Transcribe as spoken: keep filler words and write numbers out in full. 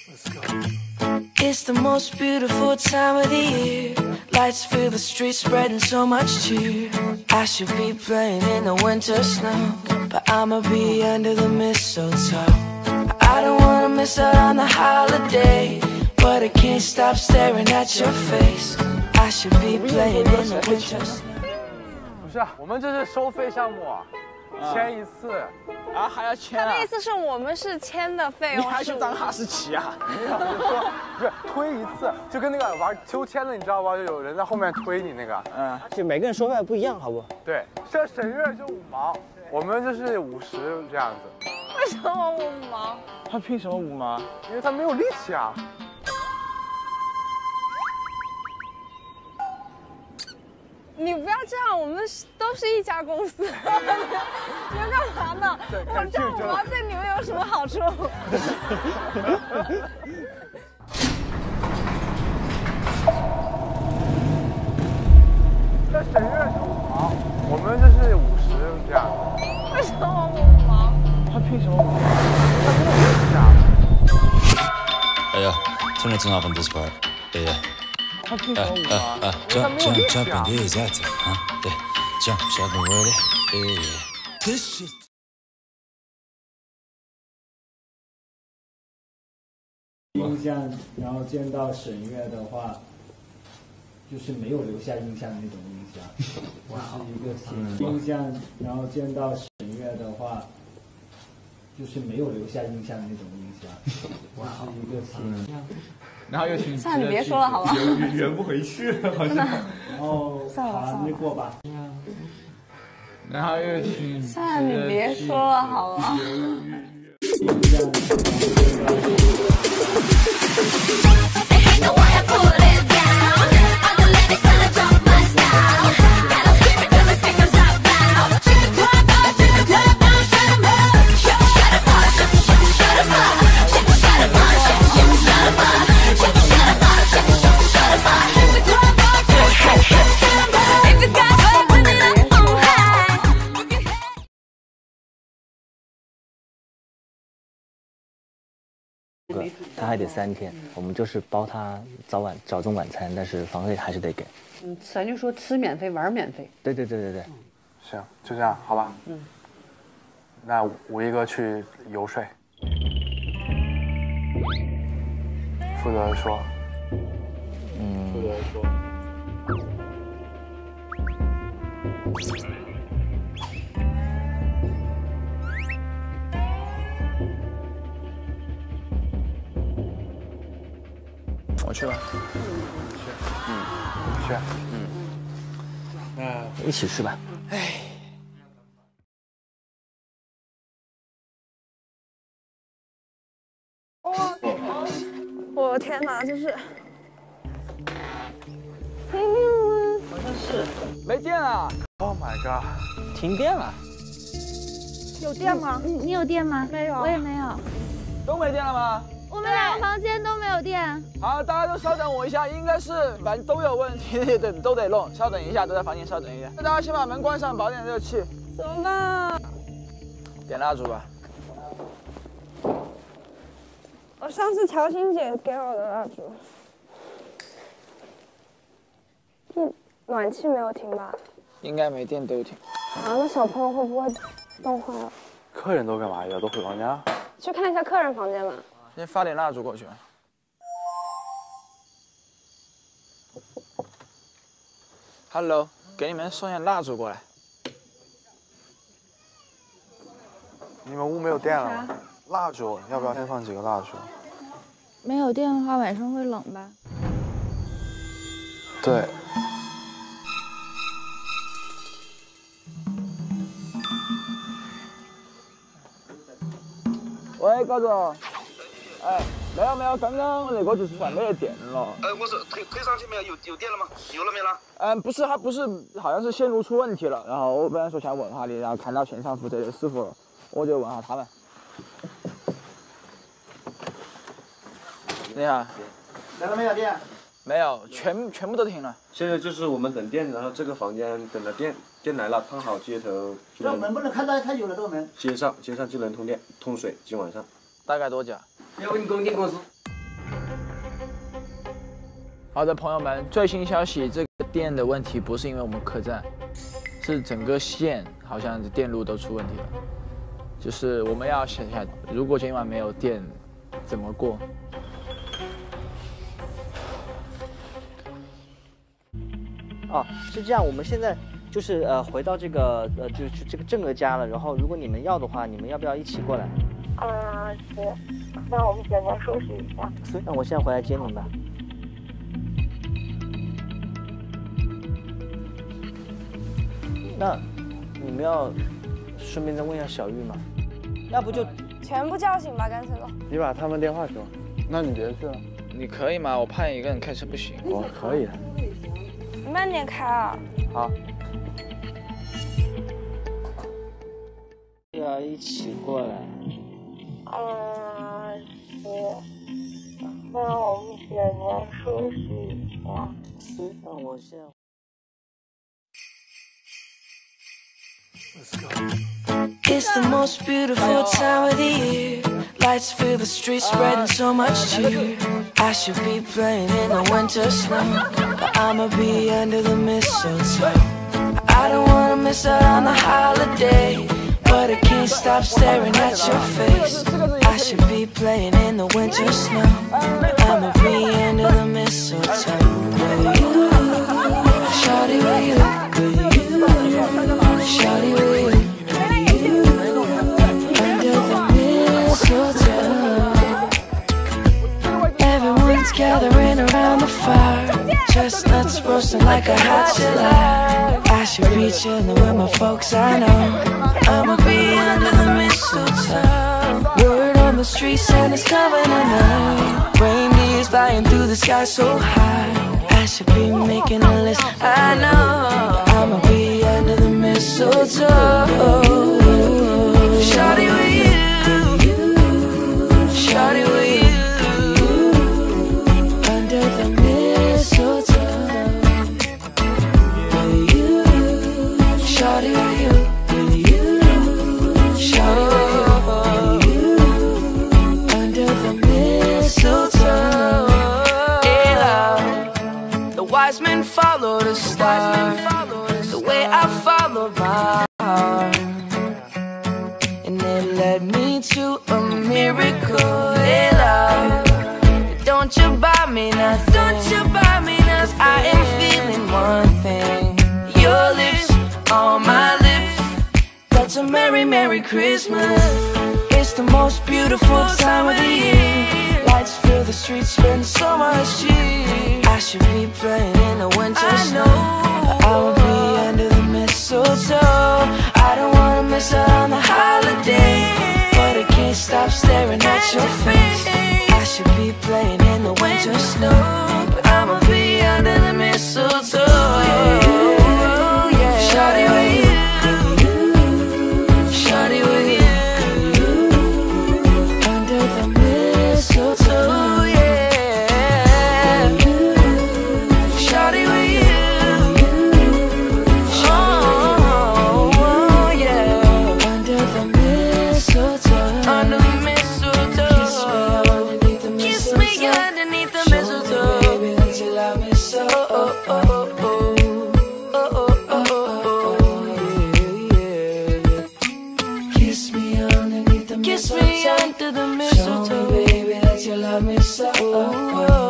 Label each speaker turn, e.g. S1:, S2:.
S1: It's the most beautiful time of the year. Lights fill the streets, spreading so much cheer. I should be playing in the winter snow, but I'ma be under the mistletoe. I don't wanna miss out on the holiday, but I can't stop staring at your face. I should be playing in the winter snow.
S2: 不是，我们这是收费项目，签一次。
S3: 啊，还要签啊？
S4: 他的意思是我们是签的费用，
S3: 你还去当哈士奇啊？
S2: 没有，就说不是推一次，就跟那个玩秋千的，你知道吧？就有人在后面推你那个。
S3: 嗯，就每个人收费不一样，好不？
S2: 对，像沈月就五毛，我们就是五十这样子。
S4: 为什么五毛？
S3: 他凭什么五毛？
S2: 因为他没有力气啊。
S4: 你不要这样，我们都是一家公司，你们干嘛呢？我这样五毛对你们有什么好处？
S2: 在沈月是五毛，我们就是五十这样。
S4: 为什么五毛？
S3: 他凭什么五毛？
S2: 他没有力气啊。
S5: Hey yo, turn the tune off on this part. Yeah, yeah.
S3: 他凭什么五毛？
S5: Uh, uh, jump, jump, jump in the exact. Huh? Yeah. Jump, jump with it. Yeah, yeah. This shit.
S6: 印象，然后见到沈月的话，就是没有留下印象的那种印象，就是一个挺印象，然后见到沈月的话，就是没有留下印象的那种印象，就是一个挺。
S3: 然后又挺……
S4: 算了，你别说了，好吗？
S6: 圆圆不回去了，好像。然后好，没过吧。
S3: 然后又挺……
S4: 算了，你别说了，好吗？
S7: 他还得三天，我们就是包他早晚早中晚餐，但是房费还是得给。
S8: 嗯，咱就说吃免费，玩免费。
S7: 对对对对对。
S2: 行，就这样，好吧。嗯。那五一哥去游说，负责说。嗯。负责说。
S3: 我去吧。
S2: 去。嗯。去。嗯。
S7: 那一起去吧。
S3: 哎。
S4: 哇！我的天哪，这是。
S3: 好像是。没电了。
S2: Oh my god！
S7: 停电了。
S4: 有电吗？
S9: 你你有电吗？
S4: 没有。
S9: 我也没有。
S3: 都没电了吗？
S9: 我们两个房间都没有电。
S3: 好，大家都稍等我一下，应该是反正都有问题，对，都得弄。稍等一下，都在房间稍等一下。那大家先把门关上，保点热气。
S4: 怎么办？
S3: 点蜡烛吧。
S4: 我上次乔欣姐给我的蜡烛。电暖气没有停吧？
S3: 应该没电都停。
S4: 啊，那小朋友会不会冻坏了？
S2: 客人都干嘛呀？都回房间了。
S4: 去看一下客人房间吧。
S3: 先发点蜡烛过去。Hello， 给你们送点蜡烛过来。
S2: 你们屋没有电了吗？蜡烛，要不要先放几个蜡烛？
S9: 没有电的话，晚上会冷吧？
S2: 对。
S3: 喂，高总。哎，没有没有，刚刚那个就是算没得电了。
S10: 呃，我是推推上去没有？有有电了吗？有了没了？
S3: 嗯，不是，它不是，好像是线路出问题了。然后我本来说想问下你，然后看到现场负责的师傅了，我就问下他们。你好。
S11: 来了没有电？
S3: 没有，全全部都停了。
S11: 现在就是我们等电，然后这个房间等着电，电来了，看好接头。
S6: 这门不能开到太久了，这个门。
S11: 接上，接上就能通电、通水，今晚上。
S3: 大概多久？
S11: 要问供电公司。
S3: 好的，朋友们，最新消息，这个电的问题不是因为我们客栈，是整个线好像电路都出问题了。就是我们要想想，如果今晚没有电，怎么过？
S7: 哦，是这样，我们现在就是呃回到这个呃就就这个正哥家了，然后如果你们要的话，你们要不要一起过来？
S12: 嗯，是。那我们简单收拾一下。
S7: 所以那我现在回来接你吧。那你们要顺便再问一下小玉吗？要不就
S4: 全部叫醒吧，干脆了。
S11: 你把他们电话给我。
S2: 那你别去了。
S3: 你可以吗？我怕你一个人开车不行。
S11: 我可以。
S4: 你慢点开啊。
S11: 好。
S7: 要一起过来。
S12: 嗯，是。那我们简单收拾一下。
S7: 那我现在。
S1: It's the most beautiful time of the year. Lights fill the streets, spreading so much cheer. I should be playing in the winter snow, but I'ma be under the mistletoe. I don't wanna miss out on the holiday, but I can't stop staring at your face. I should be playing in the winter snow, I'ma be under the mistletoe. With you, shawty, with you, with you, shawty, with you. Everyone's gathering around the fire, chestnuts roasting like a hot July. I should be chilling with my folks, I know. I'ma be under the mistletoe. Word on the street, Santa's coming tonight. Reindeers flying through the sky so high. I should be making a list, I know. I'ma be under the mistletoe. Shawty with you, shawty with you. Shawty with you, with you, shawty with you, under the mistletoe. Hey love, the wise men followed the star, the way I followed my heart, and it led me to a miracle. Hey love, don't you buy me nothing, don't you buy me nothing, I am feeling one thing, your lips on my lips, that's a merry, merry Christmas. It's the most beautiful time of the year. Lights fill the streets, spend so much cheer. I should be playing in the winter snow, but I will be under the mistletoe. I don't wanna miss out on the holiday, but I can't stop staring at your face. I should be playing in the winter snow, but I'ma be under the mistletoe. Shawty with you, shawty with you, under the mistletoe, yeah. Shawty with you, oh yeah, under the mistletoe, under the mistletoe. Kiss me underneath the mistletoe, baby, that you love me so. Oh, oh, oh. Kiss me under the mistletoe, show me, baby, that you love me so.